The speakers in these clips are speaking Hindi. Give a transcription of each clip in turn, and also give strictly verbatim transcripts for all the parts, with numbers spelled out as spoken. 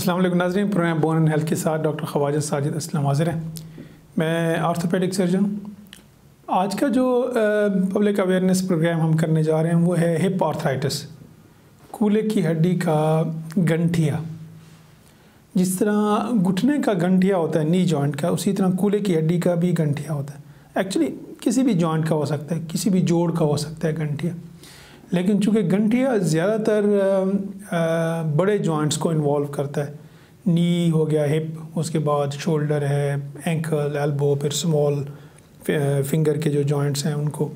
अस्सलाम वालेकुम नाज़रीन, प्रोग्राम बोन एंड हेल्थ के साथ डॉक्टर ख्वाजा साजिद अस्लम हाज़िर हैं। मैं आर्थोपेडिक सर्जन। आज का जो पब्लिक अवेयरनेस प्रोग्राम हम करने जा रहे हैं वो है हिप आर्थराइटिस, कूल्हे की हड्डी का गंठिया। जिस तरह घुटने का गंठिया होता है नी जॉइंट का, उसी तरह कूल्हे की हड्डी का भी गंठिया होता है। एक्चुअली किसी भी जॉइंट का हो सकता है, किसी भी जोड़ का हो सकता है गंठिया, लेकिन चूँकि गंठिया ज़्यादातर बड़े जॉइंट्स को इन्वॉल्व करता है। नी हो गया, हिप, उसके बाद शोल्डर है, एंकल, एल्बो, फिर स्मॉल फिंगर के जो जॉइंट्स हैं उनको।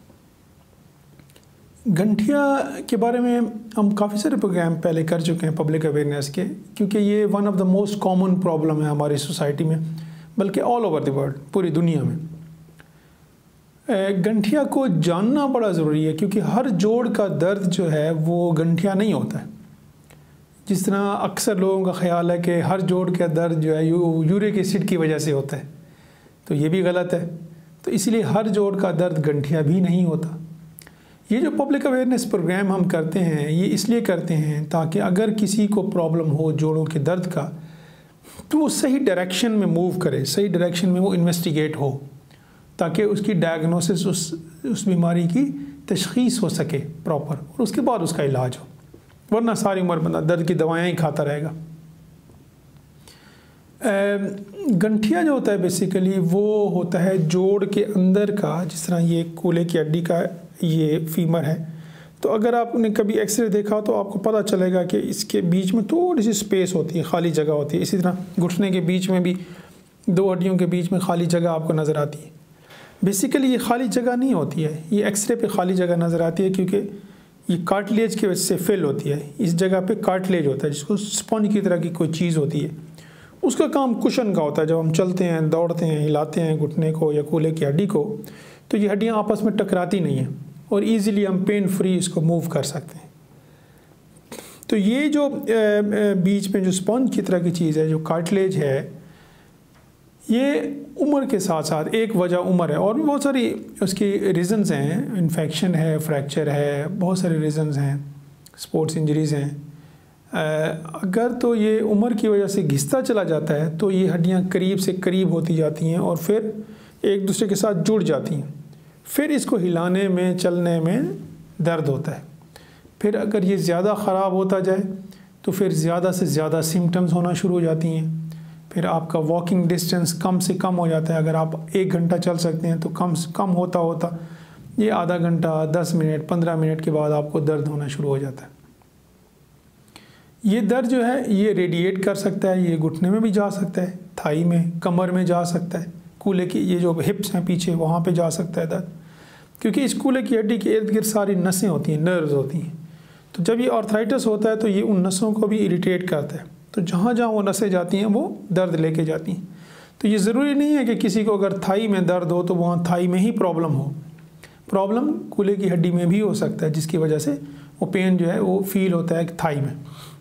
गंठिया के बारे में हम काफ़ी सारे प्रोग्राम पहले कर चुके हैं पब्लिक अवेयरनेस के, क्योंकि ये one of the most common problem है हमारी सोसाइटी में, बल्कि ऑल ओवर द वर्ल्ड, पूरी दुनिया में। गंठिया को जानना बड़ा ज़रूरी है, क्योंकि हर जोड़ का दर्द जो है वो गंठिया नहीं होता है। जिस तरह अक्सर लोगों का ख्याल है कि हर जोड़ का दर्द जो है यू, यूरिक एसिड की वजह से होता है, तो ये भी गलत है। तो इसलिए हर जोड़ का दर्द गंठिया भी नहीं होता। ये जो पब्लिक अवेयरनेस प्रोग्राम हम करते हैं ये इसलिए करते हैं ताकि अगर किसी को प्रॉब्लम हो जोड़ों के दर्द का, तो वो सही डायरेक्शन में मूव करे, सही डायरेक्शन में वो इन्वेस्टिगेट हो, ताकि उसकी डायग्नोसिस, उस उस बीमारी की तशख़ीस हो सके प्रॉपर, और उसके बाद उसका इलाज हो। वरना सारी उम्र बंदा दर्द की दवाएं ही खाता रहेगा। गंठिया जो होता है बेसिकली वो होता है जोड़ के अंदर का। जिस तरह ये कूल्हे की हड्डी का ये फीमर है, तो अगर आपने कभी एक्सरे देखा तो आपको पता चलेगा कि इसके बीच में थोड़ी सी स्पेस होती है, खाली जगह होती है। इसी तरह घुटने के बीच में भी दो हड्डियों के बीच में खाली जगह आपको नज़र आती है। बेसिकली ये खाली जगह नहीं होती है, ये एक्सरे पे खाली जगह नज़र आती है, क्योंकि ये कार्टिलेज की वजह से फिल होती है। इस जगह पे कार्टिलेज होता है, जिसको स्पंज की तरह की कोई चीज़ होती है। उसका काम कुशन का होता है। जब हम चलते हैं, दौड़ते हैं, हिलाते हैं घुटने को या कूल्हे की हड्डी को, तो ये हड्डियाँ आपस में टकराती नहीं हैं और ईज़िली हम पेन फ्री इसको मूव कर सकते हैं। तो ये जो बीच में जो स्पंज की तरह की चीज़ है, जो कार्टिलेज है, ये उम्र के साथ साथ एक वजह उम्र है, और भी बहुत सारी उसकी रीज़न्स हैं। इन्फेक्शन है, फ्रैक्चर है, बहुत सारे रीज़न्स हैं, स्पोर्ट्स इंजरीज़ हैं। अगर तो ये उम्र की वजह से घिसता चला जाता है तो ये हड्डियाँ करीब से करीब होती जाती हैं और फिर एक दूसरे के साथ जुड़ जाती हैं। फिर इसको हिलाने में, चलने में दर्द होता है। फिर अगर ये ज़्यादा ख़राब होता जाए तो फिर ज़्यादा से ज़्यादा सिम्टम्स होना शुरू हो जाती हैं। फिर आपका वॉकिंग डिस्टेंस कम से कम हो जाता है। अगर आप एक घंटा चल सकते हैं तो कम से कम होता होता ये आधा घंटा, दस मिनट, पंद्रह मिनट के बाद आपको दर्द होना शुरू हो जाता है। ये दर्द जो है ये रेडिएट कर सकता है, ये घुटने में भी जा सकता है, थाई में, कमर में जा सकता है, कूल्हे की ये जो हिप्स हैं पीछे वहाँ पे जा सकता है दर्द, क्योंकि इस कूल्हे की हड्डी के इर्द गिर्द सारी नसें होती हैं, नर्व्स होती हैं। तो जब ये आर्थराइटिस होता है तो ये उन नसों को भी इरिटेट करता है। तो जहाँ जहाँ वो नसें जाती हैं वो दर्द लेके जाती हैं। तो ये ज़रूरी नहीं है कि किसी को अगर थाई में दर्द हो तो वहाँ थाई में ही प्रॉब्लम हो। प्रॉब्लम कूल्हे की हड्डी में भी हो सकता है, जिसकी वजह से वो पेन जो है वो फील होता है थाई में।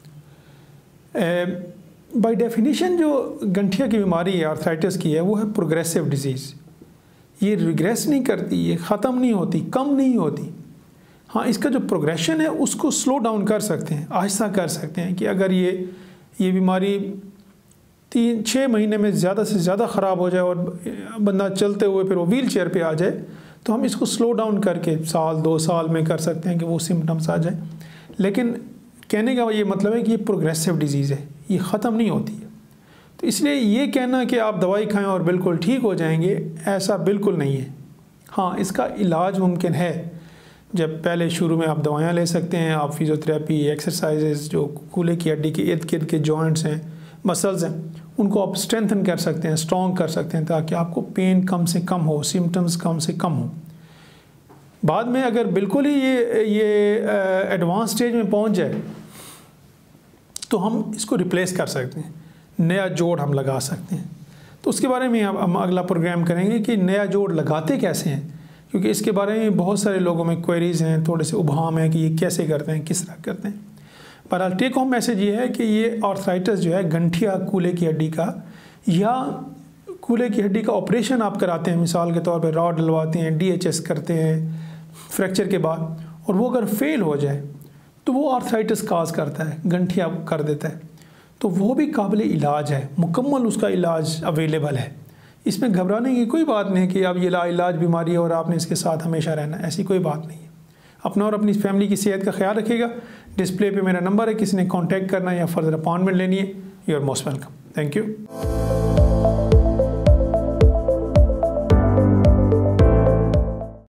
बाय डेफिनेशन जो गंठिया की बीमारी है, आर्थराइटिस की है, वो है प्रोग्रेसिव डिजीज़। ये रिग्रेस नहीं करती, ये ख़त्म नहीं होती, कम नहीं होती। हाँ, इसका जो प्रोग्रेशन है उसको स्लो डाउन कर सकते हैं, आहिस्ता कर सकते हैं। कि अगर ये ये बीमारी तीन छः महीने में ज़्यादा से ज़्यादा ख़राब हो जाए और बंदा चलते हुए फिर वो व्हील चेयर पर आ जाए, तो हम इसको स्लो डाउन करके साल दो साल में कर सकते हैं कि वो सिम्टम्स आ जाए। लेकिन कहने का ये मतलब है कि ये प्रोग्रेसिव डिजीज़ है, ये ख़त्म नहीं होती है। तो इसलिए ये कहना कि आप दवाई खाएं और बिल्कुल ठीक हो जाएंगे, ऐसा बिल्कुल नहीं है। हाँ, इसका इलाज मुमकिन है। जब पहले शुरू में आप दवाइयाँ ले सकते हैं, आप फिज़ियोथेरेपी, एक्सरसाइजेज़, जो कूल्हे की हड्डी के इर्द गिर्द के जॉइंट्स हैं, मसल्स हैं, उनको आप स्ट्रेंथन कर सकते हैं, स्ट्रॉन्ग कर सकते हैं, ताकि आपको पेन कम से कम हो, सिम्टम्स कम से कम हो। बाद में अगर बिल्कुल ही ये ये एडवांस स्टेज में पहुंच जाए तो हम इसको रिप्लेस कर सकते हैं, नया जोड़ हम लगा सकते हैं। तो उसके बारे में हम अगला प्रोग्राम करेंगे कि नया जोड़ लगाते कैसे हैं, क्योंकि इसके बारे में बहुत सारे लोगों में क्वेरीज़ हैं, थोड़े से उभाम है कि ये कैसे करते हैं, किस तरह करते हैं। पर टेक होम मैसेज ये है कि ये आर्थराइटिस जो है गंठिया कूल्हे की हड्डी का, या कूल्हे की हड्डी का ऑपरेशन आप कराते हैं, मिसाल के तौर पर रॉड डलवाते हैं, डी एच एस करते हैं फ्रैक्चर के बाद, और वो अगर फेल हो जाए तो वो आर्थराइटिस काज करता है, गंठिया कर देता है। तो वो भी काबिल इलाज है, मुकम्मल उसका इलाज अवेलेबल है। इसमें घबराने की कोई बात नहीं कि अब ये लाइलाज बीमारी है और आपने इसके साथ हमेशा रहना है, ऐसी कोई बात नहीं है। अपना और अपनी फैमिली की सेहत का ख्याल रखिएगा। डिस्प्ले पे मेरा नंबर है, किसी ने कांटेक्ट करना है या फर्दर अपॉइंटमेंट लेनी है, you are most welcome. Thank you.